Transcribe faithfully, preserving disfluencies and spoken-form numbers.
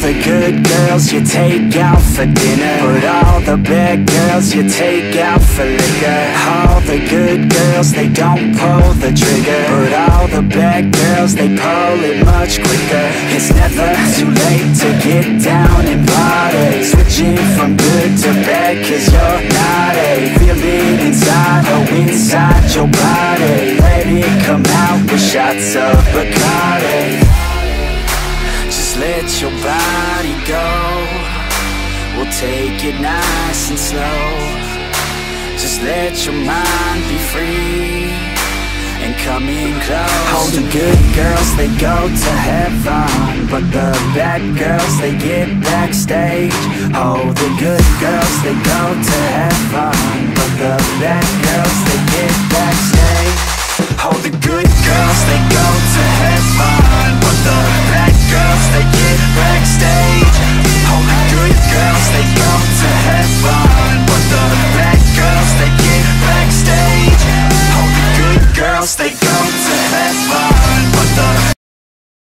the good girls you take out for dinner, but all the bad girls you take out for liquor. All the good girls, they don't pull the trigger, but all the bad girls, they pull it much quicker. It's never too late to get down and party, switching from good to bad, cause you're not a feel it inside, oh inside your body. Let it come out with shots of Bacardi. Just let your body go, we'll take it nice and slow. Just let your mind be free and come in close. All the good girls, they go to heaven, but the bad girls, they get backstage. Oh, the good girls, they go to heaven, but the bad girls, they get backstage. Oh, the good girls, they go to heaven, but the bad girls, they get backstage. Oh, the good girls, they go to heaven, but the bad girls, they get backstage. Oh, the good girls, they go